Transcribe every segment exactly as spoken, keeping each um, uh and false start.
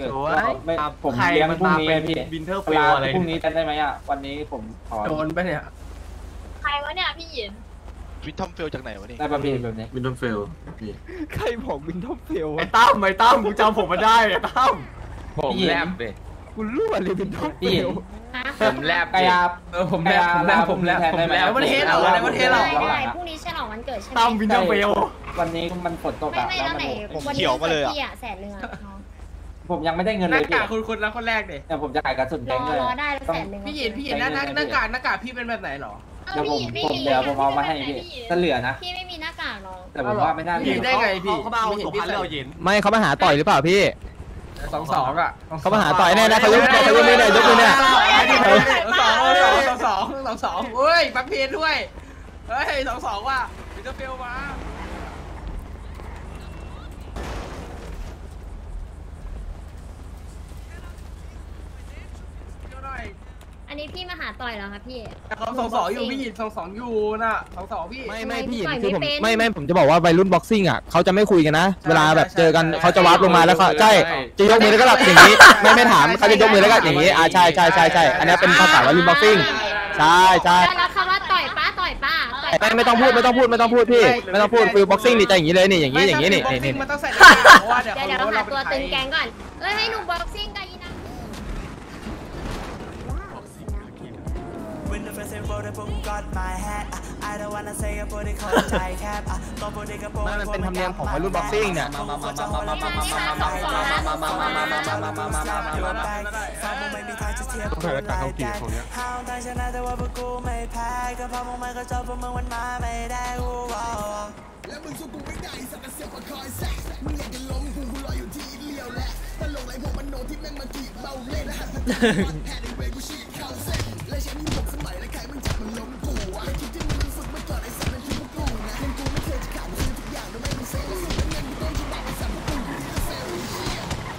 กิดไม่ผมเลี้ยงพรุ่งนี้พี่วินเทอร์เฟลอะไรพรุ่งนี้ได้ไหมอ่ะวันนี้ผมขอโดนไปเนี่ยใครวะเนี่ยพี่หยินวินทอมเฟลจากไหนวะนี่ได้ป่ะพี่แบบนี้วินทอมเฟลพี่ใครบอกวินทอมเฟลไอ้ตั้มไอ้ตั้มกูจำผมมาได้ไอ้ตั้มผมแลบเลยกูรู้อะไรวินทอมเฟลผมแลบกายาเออผมแลบผมแลบผมแลบผมแลบวันเทสเหรอวันเทสเหรอพรุ่งนี้ฉลองวันเกิดใช่ไหมตั้มวินทอมเฟลวันนี้มันฝนตกอะแล้วไหนวันนี้เกิดพี่อะแสนหนึ่งอะผมยังไม่ได้เงินเลยหน้ากากคุณคุณแล้วคนแรกเด็แต่ผมจะขายกระสุนแดงเลยรอได้แสนหนึ่งพี่หยินพี่หยินหน้าหน้ากากหน้ากากพี่เป็นแบบไหนหรอเดี๋ยวผมผมเดี๋ยวผมเอามาให้พี่จะเหลือนะพี่ไม่มีหน้ากากน้องแต่ผมว่าไม่น่าเหลือได้ไงพี่เขาเอาสองพันเราเย็นไม่เขามาหาต่อยหรือเปล่าพี่สองสองอ่ะเขามาหาต่อยแน่นะเขายกเขายกมือเนี่ยยกมือเนี่ยสองสองสองสองสองสองเฮ้ยปักเพียนด้วยเฮ้ยสองสองว่ะมิสเตอร์เฟลมาอันนี้พี่มาหาต่อยแล้วครับพี่เขาสองสองอยู่พี่หยินสองสองอยู่น่ะสองสองพี่ไม่ไม่พี่หยินคือผมไม่ไม่ผมจะบอกว่าวัยรุ่นบ็อกซิ่งอ่ะเขาจะไม่คุยกันนะเวลาแบบเจอกันเขาจะวาร์ปลงมาแล้วเขาใช่จะยกมือแล้วก็แบบอย่างนี้ไม่ไม่ถามเขาจะยกมือแล้วก็อย่างนี้อ่าใช่ใช่ใช่ใช่อันนี้เป็นภาษาวัยรุ่นบ็อกซิ่งใช่ใช่แล้วคำว่าต่อยป้าต่อยป้าไม่ไม่ต้องพูดไม่ต้องพูดไม่ต้องพูดพี่ไม่ต้องพูดคือบ็อกซิ่งนี่จะอย่างนี้เลยนี่อย่างนี้อย่างนี้นี่นี่มันต้องใส่เดี๋ยวเดี๋ยวหาตัวตึงแกงก่อนเอ้ยให้หนุ่มบ็อกซิ่งกันอีนะมันเป็นธรรมเนียมของวัยรุ่นบ็อกซิ่งเนี่ยต้องใส่หน้ากากเข้ากีของเนี้ยแล้วมึงสู้กูไม่ได้สักเสียงมาคอยแซะมึงอยากจะล้มกูกูรออยู่ที่เลี้ยวแหละตลกไรพวกมันโนที่แม่งมาจีบเบาเล่นและหัดพัฒนาแพ้ในเวกูชีดเข้าเส้นและฉันมีหกสมัยและใครมึงจับมันล้มกูไอ้คิดที่มึงฝึกมาก่อนไอ้สัตว์มันคือพวกกูนะมึงกูไม่เคยจะขาดซื้อทุกอย่างโดยไม่มีเซลล์สุดแล้วเงินกูต้องชิบะไอ้สัตว์พวกกูอยู่ที่เซลล์เชี่ย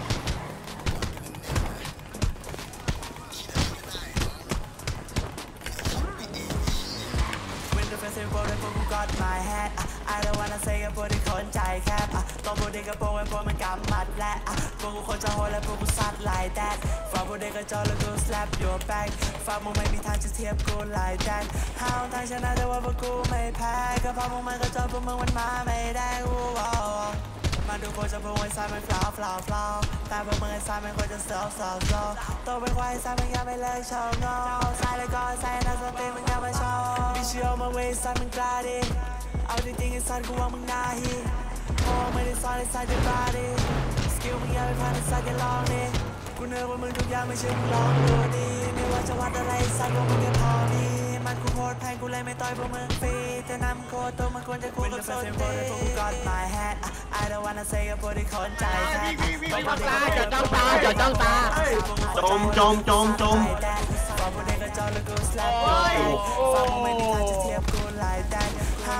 I don't wanna say กับพวกที่คนใจแคบอ่ะตัวพวกเด็กกระโปรงไอ้พวกมันกำมัดและอ่ะพวกกูคนจะโหดและพวกกูซัดไล่แดดฝากพวกเด็กกระจอกแล้วกู slap your back ฝากมึงไม่มีทางจะเทียบกูไล่แดดห้าวทางชนะแต่ว่าพวกกูไม่แพ้ก็เพราะพวกมันกระจอกพวกมึงมันมาไม่ได้กูมาดูโคจะพวกไอ้สายมันฟลาวฟลาวฟลาวแต่พวกมึงไอ้สายมันก็จะเซลเซลเซลตัวเป็นควายสายมันยังไม่เลิกโชว์งอสายเลยก็สายน่าสติมันยังไม่โชว์มีเชื่อมาเว้ยสายมันกล้าดิเอาจริงๆไอ้สัตว์กูว่ามึงน่าฮีพอไม่ได้สอนไอ้สัตว์จะบ้าดิสกิลมึงยังไม่ผ่านไอ้สัตว์จะลองดิกูเหนื่อยว่ามึงทุกอย่างไม่เชื่อมึงลองดูดิไม่ว่าจะวัดอะไรไอ้สัตว์ว่ามึงแค่พอดีมันกูโคตรแพงกูเลยไม่ต่อยพวกมึงฟรีแต่นำโคตรตัวมันควรจะคู่กับโซนดีพวกกู got my hat I don't wanna say กับพวกที่คนใจแท้จะจ้องตาจะจ้องตาจมจมจมจมฟังพวกเด็กกระจอกแล้วกู slap ฟังมึงไม่มีทางจะเทียบกูไล่แดน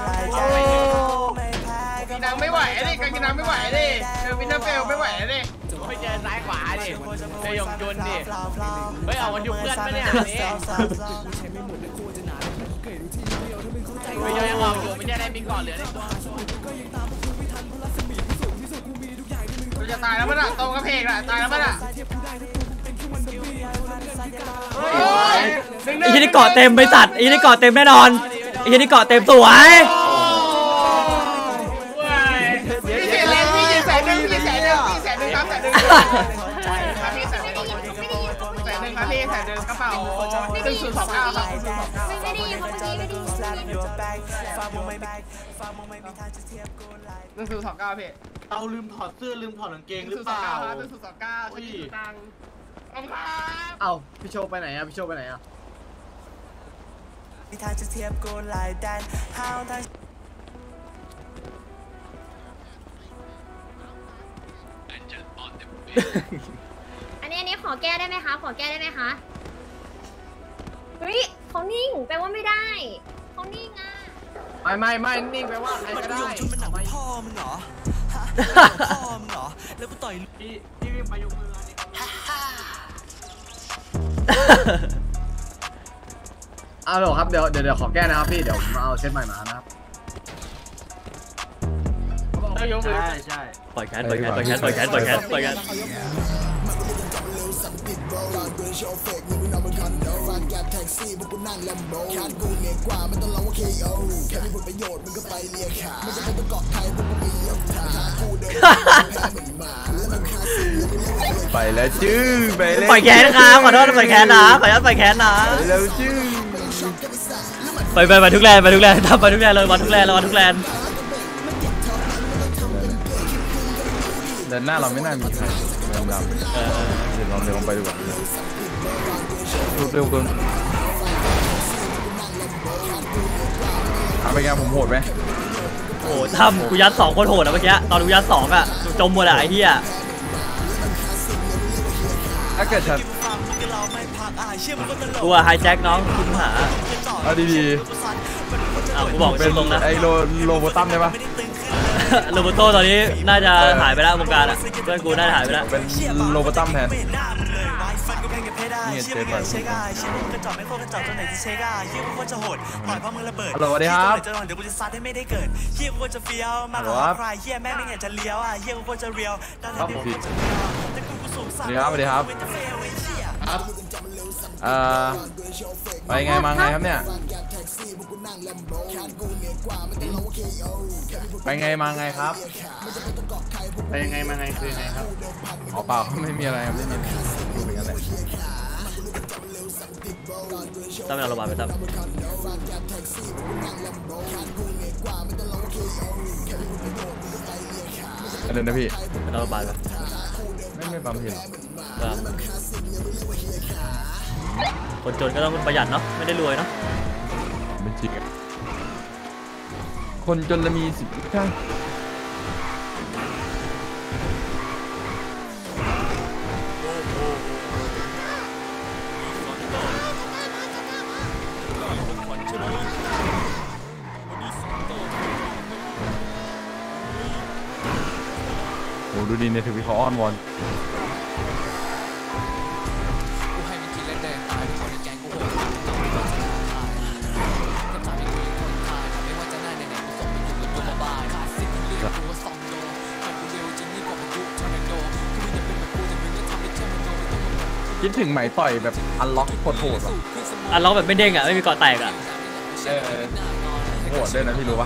กินน้ำไม่ไหวดิกินน้ำไม่ไหวดิเจอวินเทอร์เฟลไม่ไหวดิไปเจอซ้ายขวาดิเจอยงยนดิเฮ้ยเอาวันยุเพื่อนมาเนี่ยไม่ยอมยังออกอยู่ไม่ใช่ได้มีก่อนเหลือจะตายแล้วมั้งอ่ะตรงกระเพกอ่ะตายแล้วมั้งอ่ะไอ้ที่นี่เกาะเต็มไปตัดไอ้ที่นี่เกาะเต็มแน่นอนไอ้ที่นี่เกาะเต็มสวยพี่เสียแรงพี่ยิงแสนหนึ่งพี่แสนหนึ่งพี่แสนหนึ่งครับแสนหนึ่งพี่แสนหนึ่งแสนหนึ่งครับพี่แสนหนึ่งกระเป๋าหนึ่งศูนย์สองเก้าครับไม่ได้ยินเขาเมื่อกี้ไม่ได้ยินหนึ่งศูนย์สองเก้าพี่เอาลืมถอดเสื้อลืมถอดกางเกงหรือเปล่าหนึ่งศูนย์สองเก้าใช้ที่ตังเอาพี่โชว์ไปไหนอ่ะพี่โชว์ไปไหนอ่ะมีทางจะเทียบกูไล่แดนห้าวทางอันนี้อันนี้ขอแก้ได้ไหมคะขอแก้ได้ไหมคะเฮ้ยเขานิ่งแปลว่าไม่ได้เขานิ่งอ่ะไม่ไม่ไม่นิ่งแปลว่าใครก็ได้มันหนังพ่อมึงเหรอพ่อมึงเหรอแล้วกูต่อยพี่พี่วิ่งไปยกมือเอาหรอครับเดี๋ยวเดี๋ยวเดี๋ยวขอแก้นะครับพี่เดี๋ยวมาเอาเซตใหม่มานะครับยกมือใช่ใช่ปล่อยแคสปล่อยแคสปล่อยแคสปล่อยแคสปล่อยแคสปล่อยแคสไปแล้วจื้อไปแล้วปล่อยแขนนะครับขอโทษปล่อยแขนนะขออนุญาตปล่อยแขนนะไปแล้วจื้อไปไปไปทุกแลนไปทุกแลนทำไปทุกแลนเลยวันทุกแลนเลยวันทุกแลนเดินหน้าเราไม่น่ามีใครดำดำเดี๋ยวลองเดินลงไปดีกว่าเร็วเกินทำไปไงผมโหดไหมโอ้ทำกูยัดสองคนโหดอะเมื่อกี้ตอนกูยัดสองอะจมหมดอะไอ้เหี้ยถ้าเกิดฉันกูอะไฮแจ็คน้องคุณหาเอาดีอ้าวกูบอกๆเป็นตรงนะไอโลโลโบตัมได้ปะโรเบโต้ตอนนี้น่าจะหายไปแล้ววงการอะเพื่อนกูน่าจะหายไปแล้วเป็นโลโบตัมแทนนี่เจ๊ไปฮัลโหลสวัสดีครับเดี๋ยวกูจะซัดให้ไม่ได้เกิดเฮียกูจะเฟี้ยวมากกว่าใครเฮียแม่ไม่เห็นจะเลี้ยวอ่ะเฮียกูจะเรียวครับผมผิดสวัสดีครับสวัสดีครับเอ่อไปไงมาไงครับเนี่ยไปไงมาไงครับไปยังไงมาไงคือไงครับอ๋อเปล่าไม่มีอะไรครับไม่มีอะไรดูเป็นกันแหละตั้มไปเอาโรงพยาบาลไปตั้มเดินนะพี่ไปเอาโรงพยาบาลไปไม่ไม่ปั๊มผิดหรอกคนจนก็ต้องประหยัดเนาะไม่ได้รวยเนาะเป็นจริงอะคนจนละมีสิบใช่โอ้ดูดีในทวิตเขาอ้อนวอนคิดถึงไหมต่อยแบบอันล็อกโคตรๆหรออันล็อกแบบไม่เด้งอะไม่มีเกาะแตกอะเออโหดด้วยนะพี่รู้ปะ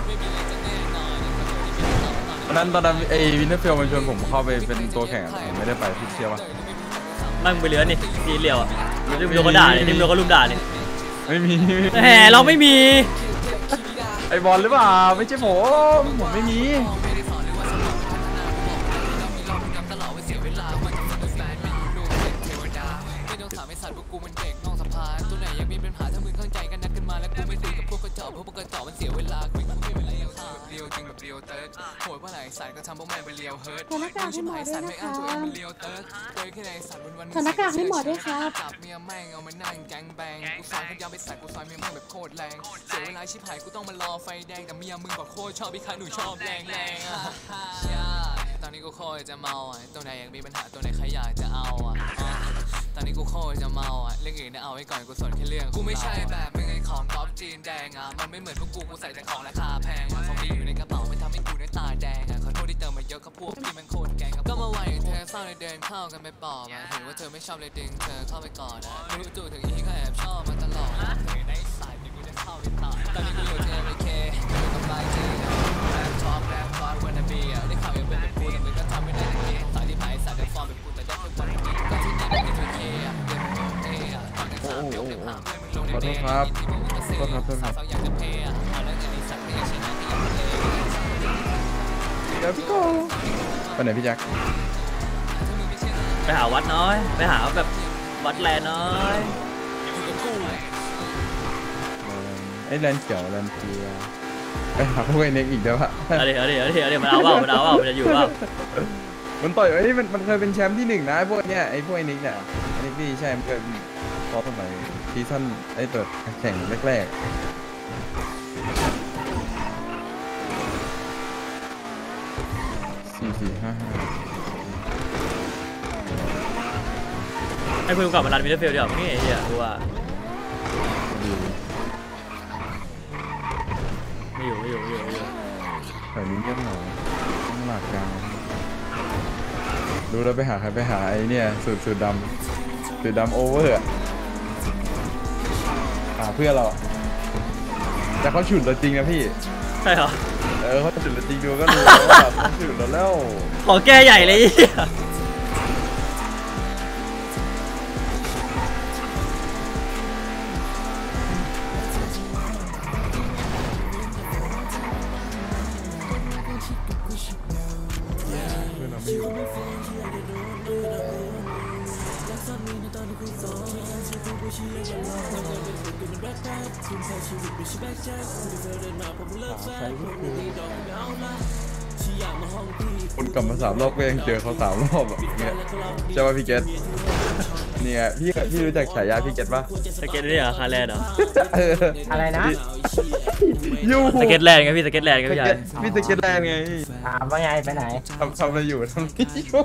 ตอนนั้นตอนนั้นไอ้วินเทอร์เฟลมันชวนผมเข้าไปเป็นตัวแข่งผมไม่ได้ไปพี่เชื่อปะมั่งไปเลื้อนนี่ทีเรียวอะทีมโดนก็ด่าเนี่ยทีมโดนก็ลุมด่าเนี่ยไม่มีแหมเราไม่มีไอบอลหรือเปล่าไม่ใช่ผมผมไม่มีถอดหน้ากากให้หมอด้วยครับเมียแม่งเอามานั่งแกงแบงกูสอนขยำไปใส่กูซอยเมียแม่งแบบโคตรแรงเสียเวลาชิบหายกูต้องมารอไฟแดงแต่เมียมึงบอกโคตรชอบพี่ค้าหนูชอบแรงแรงอ่ะตอนนี้กูโคตรจะเมาอ่ะตัวไหนยังมีปัญหาตัวไหนใครอยากจะเอาอ่ะตอนนี้กูโคตรจะเมาอ่ะเรื่องอื่นนะเอาไว้ก่อนกูสนแค่เรื่องกูไม่ใช่แบบมึงไอ้ของก๊อฟจีนแดงอ่ะมันไม่เหมือนพวกกูกูใส่แต่ของราคาแพงอ่ะของดีอยู่ในกระเป๋าไม่ทำให้กูได้ตาแดงอ่ะขอโทษที่เติมมาเยอะครับพวกที่มันโคตรแกงก็มาไหวเธอเศร้าเลยเดินเข้ากันไปปอบอ่ะเห็นว่าเธอไม่ชอบเลยดึงเธอเข้าไปก่อนอ่ะไม่รู้ตัวถึงอีกก็แอบชอบมาตลอดเธอได้สายที่กูจะเข้าไปต่อตอนนี้กูอยู่ที่ เอ เค อยู่กับไลน์จีนะแรปท็อปแรปท็อปวันนาบีอ่ะได้ข่าวยังเป็นแบบกูแต่มึงก็ทำไม่ได้ทันทีสายที่หายสายเดินฟอร์มแบบกูแต่ได้แค่วันนี้ก็ที่นี่ก็มีทูเคอ่ะเดินเป็นเทอ่ะตอนนี้สามเดียวเก็บหางเพื่อนมึงลงในเดย์ที่มึงจะเสียสาวอยากจะเพย์อ่ะเอาแล้วจะมีสัตว์ไม่อยากชนะที่อยากเพย์เดี๋ยวพี่โก้ไปไหนพี่แจ็คไปหาวัดน้อยไปหาแบบวัดแลน้อยไอ้แลนเขียวแลนเกียไปหาพวกไอ้เน็กอีกเดี๋ยวอะเอาดิเอาดิเอาดิเอาดิมันเอาเปล่ามันเอาเปล่ามันจะอยู่เปล่ามันต่อยไอ้มันมันเคยเป็นแชมป์ที่หนึ่งนะไอ้พวกเนี้ยไอ้พวกไอ้เน็กเนี่ยไอ้เน็กนี่ใช่มันเคยพอสมัยซีซั่นไอ้เปิดแข่งแรกๆสี่สี่ห้าห้าให้คุณกลับมารันมิดเดิลฟิลด์ดีกว่านี่ไอ้เหี้ยกูว่าไม่อยู่ไม่อยู่ไม่อยู่ไม่อยู่แถวนี้เงียบเหงาต้องหลากกลางดูแล้วไปหาใครไปหาไอ้เนี่ยสูตรสูตรดำสีดำโอเวอร์อะอ่าเพื่อนเราอะแต่เขาฉุดเราจริงนะพี่ใช่เหรอเออเขาฉุดเราจริงดูก็รู้ว่าเขาฉุดเราแล้วขอแก้ใหญ่เลยคนกลับมาสามรอบก็ยังเจอเขาสามรอบแบบเงี้ยใช่ป่ะพี่เกตเนี่ยพี่พี่รู้จักฉายาพี่เกตป่ะสเก็ตนี่เหรอคาแลนด์เหรออะไรนะยูสเก็ตแลนด์ไงพี่สเก็ตแลนด์ไงพี่ชายพี่สเก็ตแลนด์ไงถามว่าไงไปไหนทำทำอะไรอยู่ทำนี่อยู่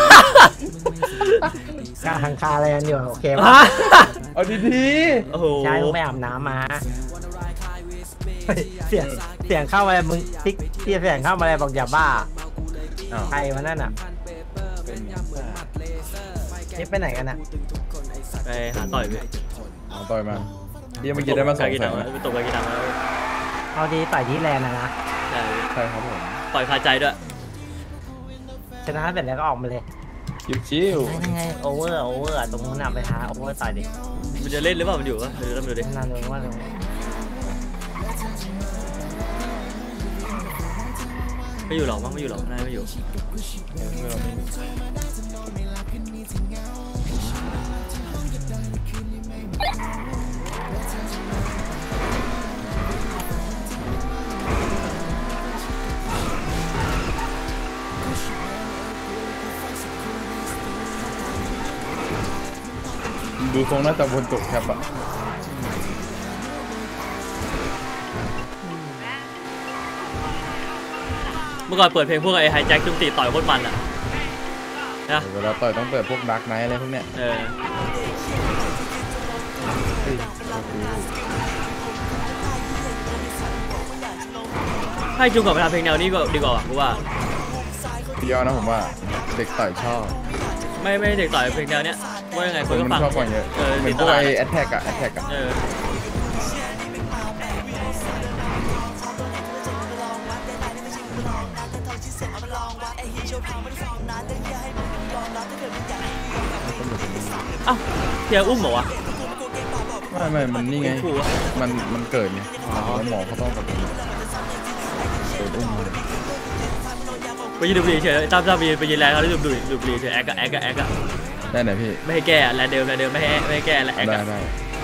กางคาอะไรกันอยู่โอเคฮะป่ะเอาดีโอ้โหใช่มึงไปอาบน้ำมาเฮ้ยเสียงเสียงเข้ามาเลยมึงติ๊กเสียงเสียงเข้ามาเลยบอกอย่าบ้าใครวะนั่นอ่ะนี่ไปไหนกันอ่ะไปหาต่อยพี่ๆเอาต่อยมาพี่เมื่อกี้ได้มาสองกินแสหนันงไหมไปตกไปกินหนังแล้วเอาดีต่อยที่แลนด์นะนะใช่ใช่ครับผมต่อยคาใจด้วยชนะเสร็จแล้วก็ออกมาเลยชิวยังไงโอเวอร์โอเวอร์ตรงนู้นนำไปหาโอเวอร์ต่อยดิมันจะเล่นหรือเปล่ามันอยู่ปะเดี๋ยวต้องดูดินั่นเลยว่าเลยไม่อยู่หรอกมั้งไม่อยู่หรอกน่าไม่อยู่ดูทรงน่าจะบนตกแคปอะเมื่อก่อนเปิดเพลงพวกไอ้ไฮแจ็คจุ้มตีต่อยโคตรมันอ่ะนะเวลาต่อยต้องเปิดพวกดักไนท์อะไรพวกเนี้ยเออให้จุงก่อนไปทำเพลงแนวนี้ก็ดีกว่าว่ะกูว่าพี่ยอนะผมว่าเด็กต่อยชอบไม่ไม่เด็กต่อยเพลงแนวเนี้ยว่ายังไงคคนนก็มันฟังชอบฟังเยอะเออเหมือนพตวกลาดไอ้แอทแทกอะแอทแทกอะเออ อ้าวเทียอุ้มเหรอวะไม่ไม่มันนี่ไงครูอะมันมันเกิดไงแล้วหมอเขาต้องแบบเกิดอุ้มมาไปยืนดูบุหรี่เฉยตามตามไปยืนไปยืนแลนด์เขาได้ดูบุหรี่ดูบุหรี่เฉยแอคอะแอคอะแอคอะได้ไหนพี่ไม่ให้แก้อะแลนด์เดิมแลนด์เดิมไม่ให้ไม่ให้แก้แลนด์แอคได้อะได้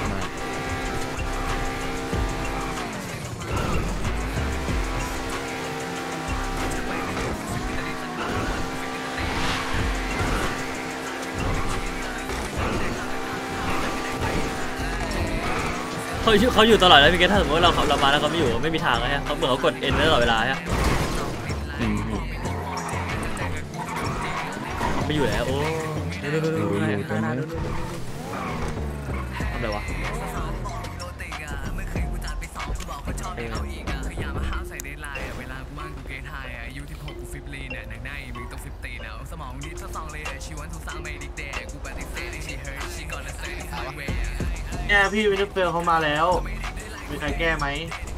เขาอยู่เขาอยู่ตลอดแล้วพี่เกศถ้าสมมติว่าเราขับเรามาแล้วเขาไม่อยู่ไม่มีทางเลยฮะเขาเหมือนเขากดเอ็นไว้ตลอดเวลาฮะจริงพี่ไม่อยู่แล้วโอ้ดูดูดูดูดูดูอยู่ตัวนี้ทำอะไรวะเนี่ยพี่วินเทอร์เฟลเขามาแล้วมีใครแก้ไหม